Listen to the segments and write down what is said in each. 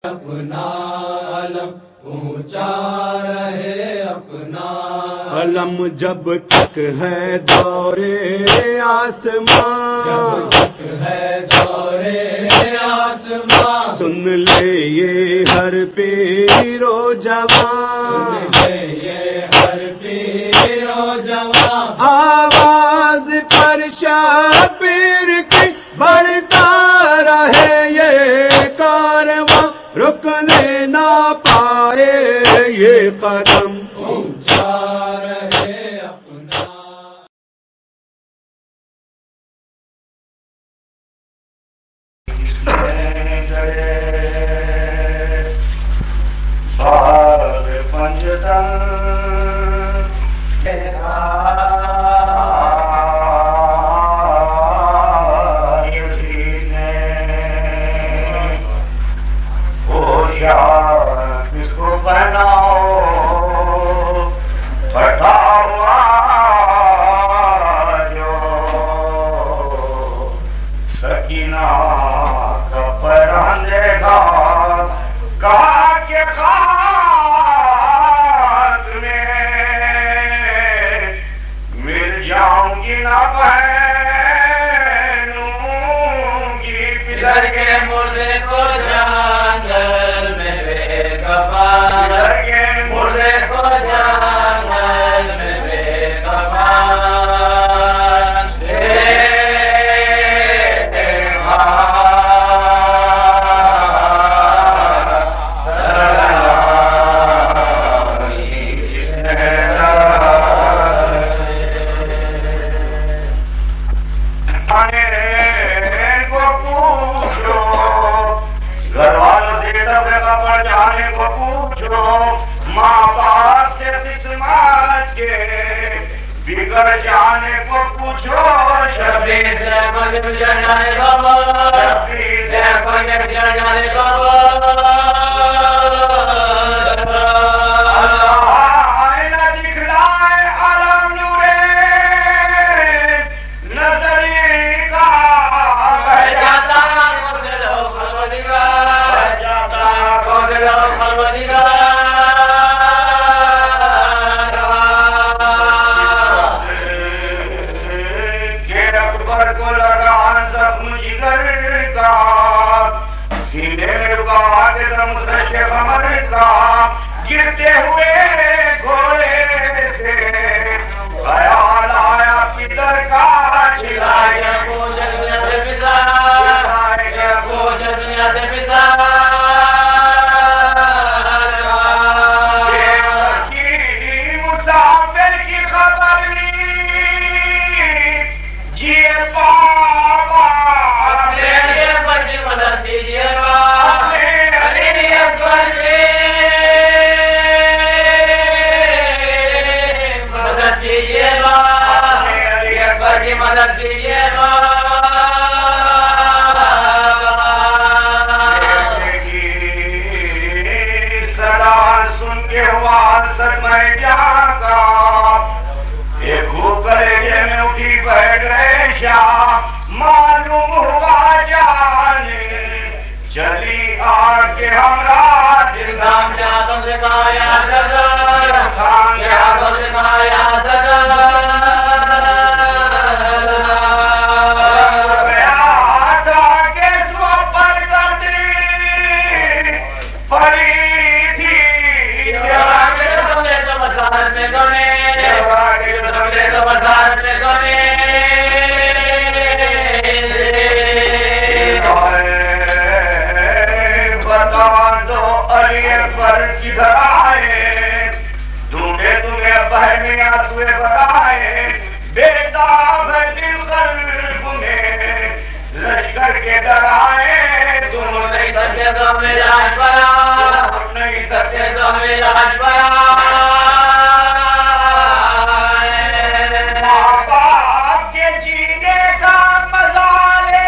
अपना अलम ऊंचा रहे अपना अलम जब तक है दौरे आसमां, जब तक है दौरे आसमां। सुन ले ये हर पीरो जवां, सुन ले ये हर पीरो जवां। आवाज पर शाबिर की बढ़ता रहे ये कारवां, रुकने ना पाए ये कदम ऊंचा रहे अपना। भाग पंचतन किसको बनाओ फटा हुआ जो सकीना का परांदेगा कहा के खाक में मिल जाऊंगी ना पहनूंगी पिलर के मुर्दे को जंगल में बेकफान, पिलर के मुर्दे को जंगल में बेकफान। माँ बाप से किस्मत के बिगड़ जाने को पूछो, शबी से बन जाने को, शबी से बन जाने को। अल्लाह आईना दिखलाए अलम नूरे नजरी का बह जाता गोदलो खलवतिगा, बह जाता गोदलो खलवतिगा। को लगा जख्म जिगर का, सीने में रुका आगे दम से कमर का, गिरते हुए घोड़े से ख्याल आया पितर का, चिल्लाए वो दुनिया से पिसा, चिल्लाए वो दुनिया से पिसा। मुसाफिर की खबर ली जिए बाबा, अपने लिए पर की मदद दीजिए बाबा, अपने लिए पर मदद दीजिए बाबा, अपने लिए पर की मदद दीजिए बाबा। सदा सुन के हुआ सदमा जागा, एक कलेजे में उठी बैठ गए शाह, मालूम हुआ जाने चली आके हमरा दिल धाम जातों से खाया सदर, धाम जातों से खाया सदर। गया था के पर कर दी पड़ी थी, तो मसाल में गमे, तो मसाल में गमे। बता दो अली पर किधर आए, ढूंढे तुम्हें बहने आंसुए भराए, बेताब दिल कल्ब में लश्कर के डराए। तुम नहीं सत्य तो मेरा पाया, तुम नहीं सत्य तो मेरा पाया। माँ बाप के जीने का मजा ले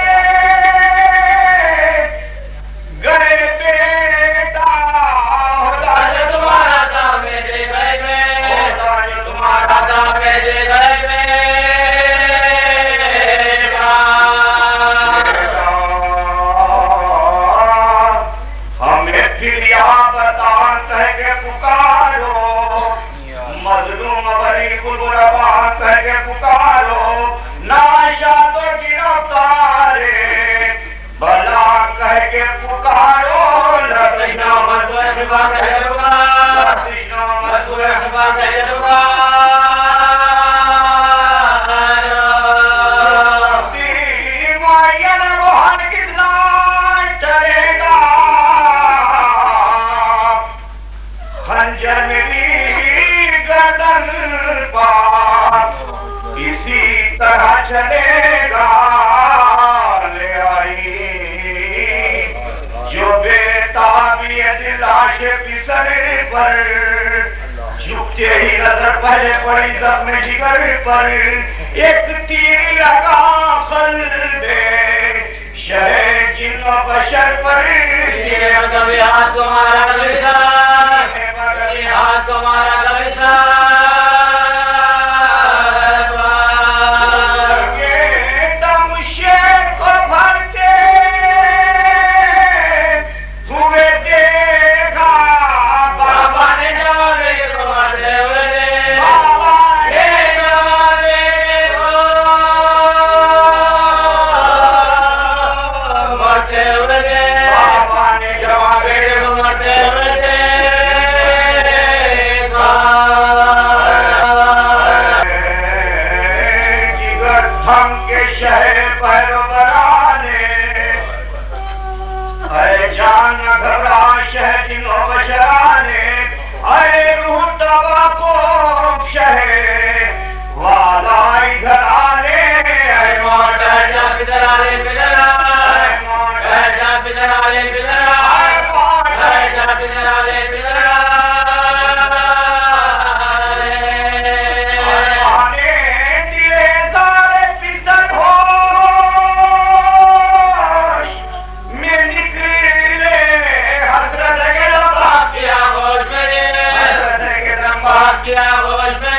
गए बेटा, होता जो तुम्हारा था मेरे घर में, होता जो तुम्हारा था मेरे घर में। फिर या बता कह के पुकारो, मजलूम बड़ी गुलबा कह के पुकारो, नाशा तो गिरफ्तारे भला कह के पुकारो, कृष्ण मधुर कृष्ण मधुर खंजर मेरी गर्दन पर इसी तरह चलेगा, ले आई जो बेताबियत लाश पिसर पर, झुकते ही नजर पहले पड़ी जख्म जिगर पर, एक तीर लगा क़ल्बे शहे जिन्न बशर पर, हाथ को मारा हाथ को मारा दम शेर को भरते हुए देखा, बाबा ने जवाबे को मारते हुए बाबा ने जवाबे को मारते हुए बाबा ने जवाबे को मारते हुए थम के शहर पैरो बराने, अरे जान न घबरा शहर जिनो बशराने, अरे रूह तबा को शहर वाला इधर आने, अरे मोटा जा पिदर आले पिदर जा पिदर आले पिदर जा पिदर आले पिदर क्या होश में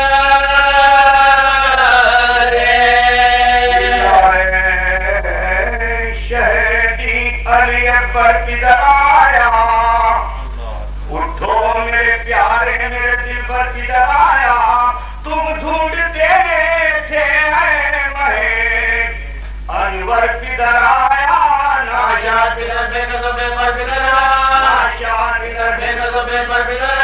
शहरी अली अकबर इधर आया, उठो मेरे प्यारे मेरे दिल पर इधर आया, तुम ढूंढते थे महे अनवर किधर आया, नाशा पिदर बेकसो बेपर पिदर नाशा किधर बेकसो बेपर पिदर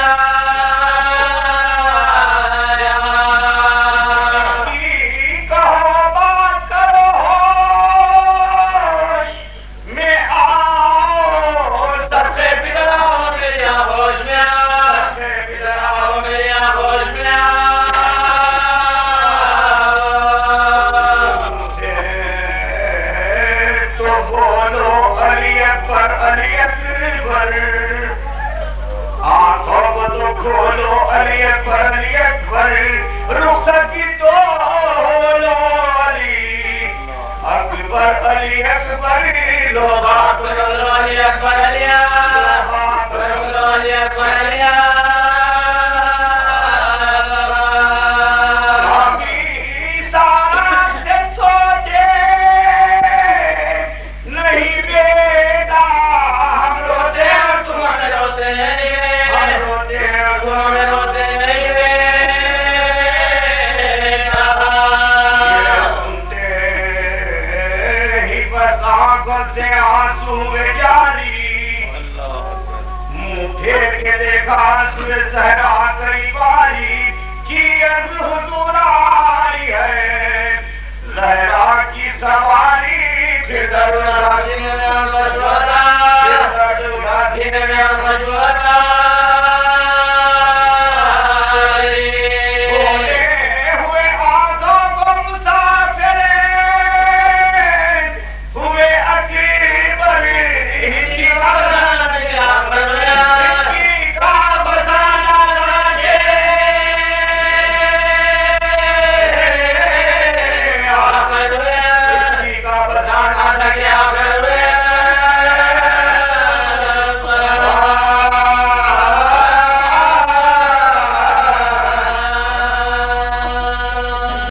खोलो अली अकबर रुखसत की तो लो अली अकबर अली अकबर लो बात अली अकबर अलिया अली अकबर अलिया से आंसू में जारी, मुंह फेर के देखा आंसू सहरा कई बारी, कि हुजूर आई है लहरा की सवारी, फिर दरुद